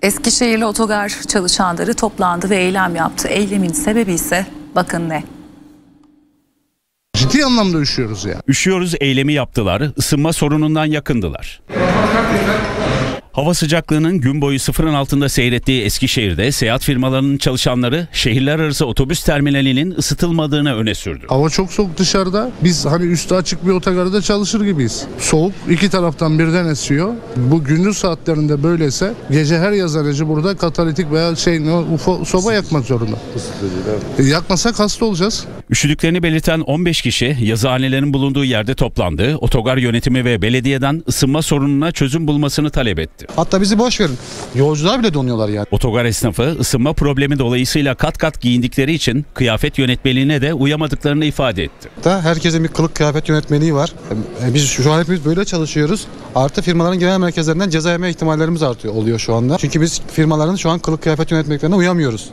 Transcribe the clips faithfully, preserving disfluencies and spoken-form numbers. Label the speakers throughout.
Speaker 1: Eskişehirli otogar çalışanları toplandı ve eylem yaptı. Eylemin sebebi ise bakın ne?
Speaker 2: Ciddi anlamda üşüyoruz ya.
Speaker 3: Üşüyoruz eylemi yaptılar, ısınma sorunundan yakındılar. Hava sıcaklığının gün boyu sıfırın altında seyrettiği Eskişehir'de seyahat firmalarının çalışanları şehirler arası otobüs terminalinin ısıtılmadığını öne sürdü.
Speaker 2: Hava çok soğuk dışarıda. Biz hani üstü açık bir otogarda çalışır gibiyiz. Soğuk iki taraftan birden esiyor. Bu gündüz saatlerinde böyleyse gece her yazarıcı burada katalitik veya şey ne, ufo, soba yakmak zorunda. E, yakmasak hasta olacağız.
Speaker 3: Üşüdüklerini belirten on beş kişi yazıhanelerin bulunduğu yerde toplandı. Otogar yönetimi ve belediyeden ısınma sorununa çözüm bulmasını talep etti.
Speaker 4: Hatta bizi boş verin. Yolcular bile donuyorlar yani.
Speaker 3: Otogar esnafı ısınma problemi dolayısıyla kat kat giyindikleri için kıyafet yönetmeliğine de uyamadıklarını ifade etti.
Speaker 4: Herkesin bir kılık kıyafet yönetmeliği var. Biz şu an hepimiz böyle çalışıyoruz. Artı firmaların genel merkezlerinden ceza yeme ihtimallerimiz artıyor oluyor şu anda. Çünkü biz firmaların şu an kılık kıyafet yönetmeliklerine uyamıyoruz.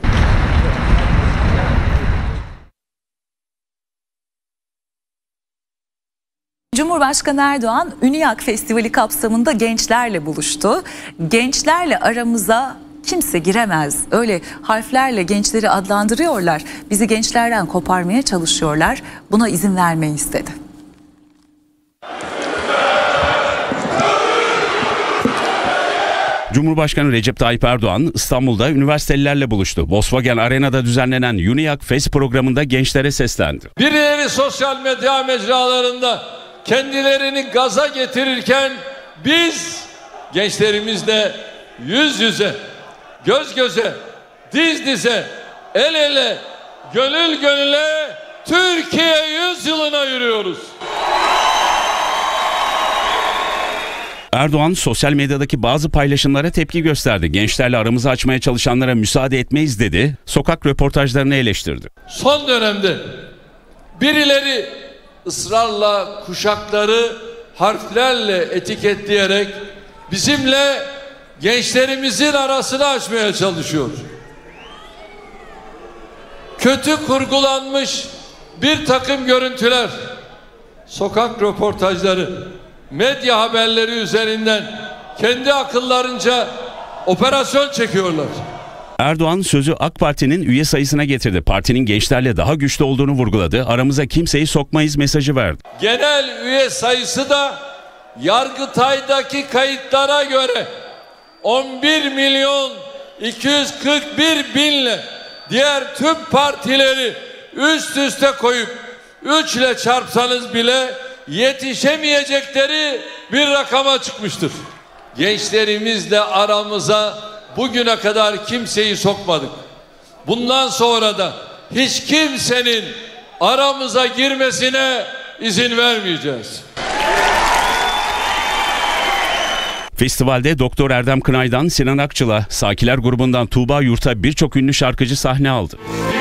Speaker 1: Cumhurbaşkanı Erdoğan Ünyak Festivali kapsamında gençlerle buluştu. Gençlerle aramıza kimse giremez. Öyle harflerle gençleri adlandırıyorlar. Bizi gençlerden koparmaya çalışıyorlar. Buna izin vermeyiz dedi.
Speaker 3: Cumhurbaşkanı Recep Tayyip Erdoğan İstanbul'da üniversitelilerle buluştu. Volkswagen Arena'da düzenlenen Ünyak Fest programında gençlere seslendi.
Speaker 5: Birileri sosyal medya mecralarında kendilerini gaza getirirken biz gençlerimizle yüz yüze, göz göze, diz dize, el ele, gönül gönüle Türkiye yüzyılına yürüyoruz.
Speaker 3: Erdoğan sosyal medyadaki bazı paylaşımlara tepki gösterdi. Gençlerle aramızı açmaya çalışanlara müsaade etmeyiz dedi. Sokak röportajlarını eleştirdi.
Speaker 5: Son dönemde birileri ısrarla kuşakları harflerle etiketleyerek bizimle gençlerimizin arasını açmaya çalışıyor. Kötü kurgulanmış bir takım görüntüler, sokak röportajları, medya haberleri üzerinden kendi akıllarınca operasyon çekiyorlar.
Speaker 3: Erdoğan sözü AK Parti'nin üye sayısına getirdi. Partinin gençlerle daha güçlü olduğunu vurguladı. Aramıza kimseyi sokmayız mesajı verdi.
Speaker 5: Genel üye sayısı da Yargıtay'daki kayıtlara göre on bir milyon iki yüz kırk bir binle diğer tüm partileri üst üste koyup üç ile çarpsanız bile yetişemeyecekleri bir rakama çıkmıştır. Gençlerimizle aramıza bugüne kadar kimseyi sokmadık. Bundan sonra da hiç kimsenin aramıza girmesine izin vermeyeceğiz.
Speaker 3: Festivalde Doktor Erdem Kınay'dan Sinan Akçıl'a, Sakiler grubundan Tuğba Yurt'a birçok ünlü şarkıcı sahne aldı.